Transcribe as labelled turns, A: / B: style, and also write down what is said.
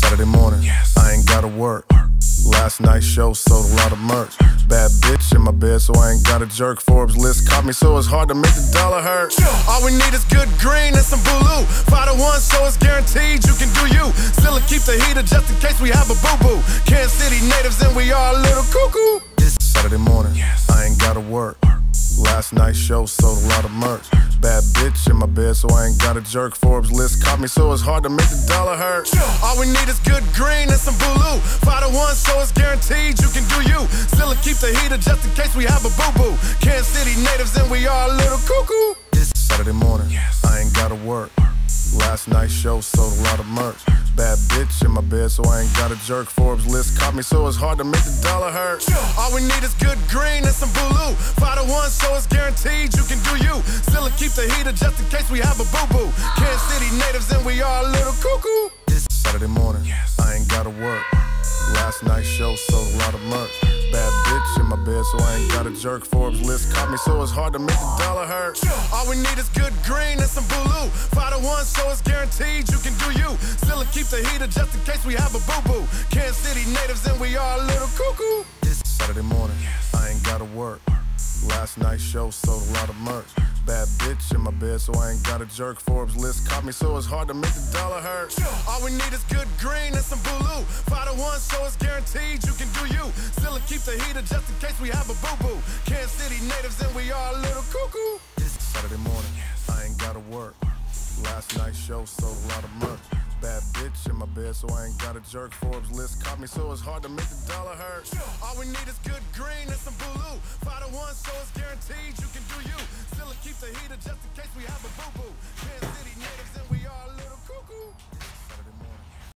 A: Saturday morning, I ain't gotta work. Last night's show sold a lot of merch. Bad bitch in my bed, so I ain't got a jerk. Forbes list caught me, so it's hard to make the dollar hurt. All we need is good green and some Bulu. 5 to 1, so it's guaranteed you can do you. Still keep the heater just in case we have a boo-boo. Kansas City natives and we are a little cuckoo. Saturday morning, I ain't gotta work. Last night's show sold a lot of merch. Bad bitch in my bed, so I ain't got a jerk. Forbes list caught me, so it's hard to make the dollar hurt. All we need is good green and some Bulu. 5 to 1, so it's guaranteed you can do you. Still keep the heater just in case we have a boo-boo. Kansas City natives and we are a little cuckoo. Saturday morning, I ain't gotta work. Last night's show sold a lot of merch. Bad bitch in my bed, so I ain't got a jerk. Forbes list caught me, so it's hard to make the dollar hurt. All we need is good green and some Bulu. 5 to 1, so it's guaranteed you can do you. Still keep the heater just in case we have a boo-boo. Kansas City natives and we are a little cuckoo. Saturday morning, I ain't gotta work. Last night's show sold a lot of merch. Bad bitch in my bed, so I ain't got a jerk. Forbes list caught me, so it's hard to make the dollar hurt. All we need is good green and some Bulu. 5 to 1, so it's guaranteed you can do you. Still keep the heater just in case we have a boo-boo. Kansas City natives and we are a little cuckoo. Saturday morning, I ain't gotta work. Last night's show sold a lot of merch. Bad bitch in my bed, so I ain't got a jerk. Forbes list caught me, so it's hard to make the dollar hurt. All we need is good green and some Bulu. 5 to 1, so it's guaranteed you can do you. Still keep the heater just in case we have a boo-boo. Kansas City natives and we are a little cuckoo. Saturday morning, I ain't gotta work. Last night's show sold a lot of merch. Bad bitch in my bed, so I ain't got a jerk. Forbes list caught me, so it's hard to make the dollar hurt. All we need is good green and some Bulu. 5 to 1, so it's guaranteed you can do you. Still keep the heater just in case we have a boo-boo. Kansas City natives and